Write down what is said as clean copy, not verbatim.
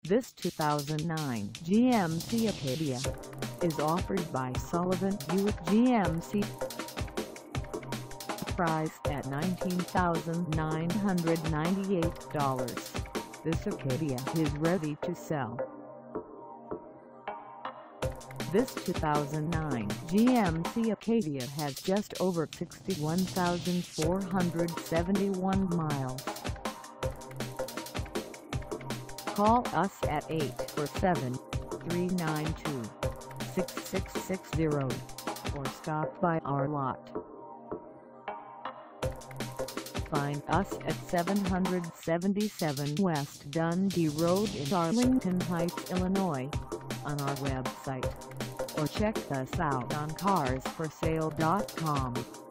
This 2009 GMC Acadia is offered by Sullivan Buick GMC. Priced at $19,998, this Acadia is ready to sell. This 2009 GMC Acadia has just over 61,471 miles. Call us at 847-392-6660 or stop by our lot. Find us at 777 West Dundee Road in Arlington Heights, Illinois, on our website, or check us out on carsforsale.com.